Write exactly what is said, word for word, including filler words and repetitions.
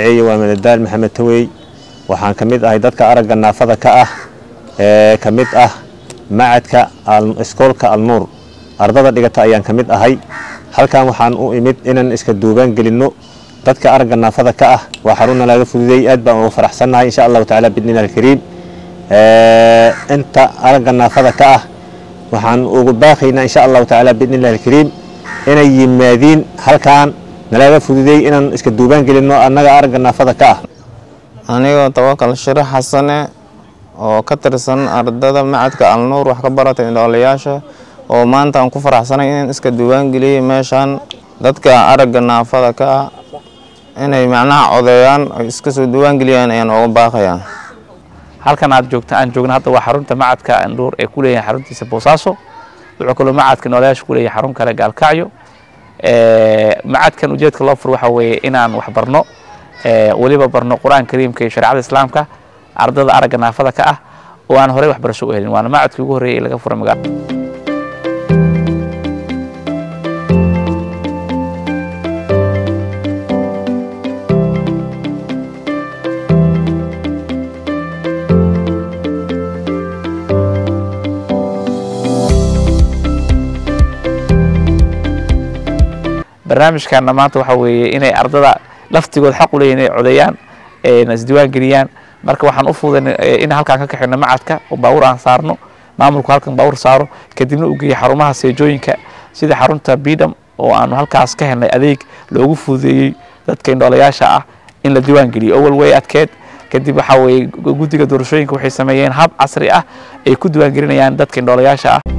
magacayga waa Madadaal Maxamed Tawey waxaan kamid ahay dadka aragga naafada ka ah ee kamid ah macadka iskoolka Al-Nuur ardada dhigata ayaan kamid ahay halkan waxaan u imid inaan iska duubaan gelino dadka aragga naafada ka ah waa xaruna laga fududeeyay aad baan ugu faraxsanahay insha Allah ta'ala bidnina al-kariim ee inta aragga naafada ka ah waxaan ugu baaqaynaa insha Allah ta'ala bidnina al-kariim inay yimaadeen halkan nalaga fududeeyay inaan iska duubaan gelino annaga aragga naafada ka ah aniga Tawakkal Shirax Xasane oo ka tirsan ardada macadka Al-Nuur wax ka baratay indhoolayaasha oo maanta aan ku faraxsanahay in iska duubaan geliyay meeshan dadka aragga naafada ka ah inay macnaha codeeyaan ay iska soo duubaan geliyaan ayaan ugu baaqayaa halkan aad joogto aan joogno hadda waa xarunta macadka Al-Nuur ee ku leeyahay xaruntiisa Boosaaso wuxuu kaloo macadka indhoolayaasha ku leeyahay xarun kale Gaalkacyo ee macadkan ujeedka loo furo waxa weeye inaan wax barno ee waliba barno Quraan Kariimka iyo shariicada Islaamka ardada aragga naafada ka ah oo aan horey wax barasho u helin waana macadkii ugu horeeyay laga furay magaalada barnaamijkan maanta waxa weeye inay ardada laftigood xaq u leeyihiin inay codeeyaan ee isdiiwaan geliyaan marka waxaan u fududeyn in halkaan ka kaxino macadka oo baawur aan saarno maamulku halkan baawur saaro kadibna u geeyo xarumaha seejooyinka sida xarunta Bidam oo aan halkaas ka helnay adeeg loogu fududeeyay dadka indhoolayaasha ah in la diiwaan geliyo awal way adkeed kadib waxa weeye guddiga doorashooyinka waxay sameeyeen hab casri ah ay ku diiwaan gelinayaan dadka indhoolayaasha ah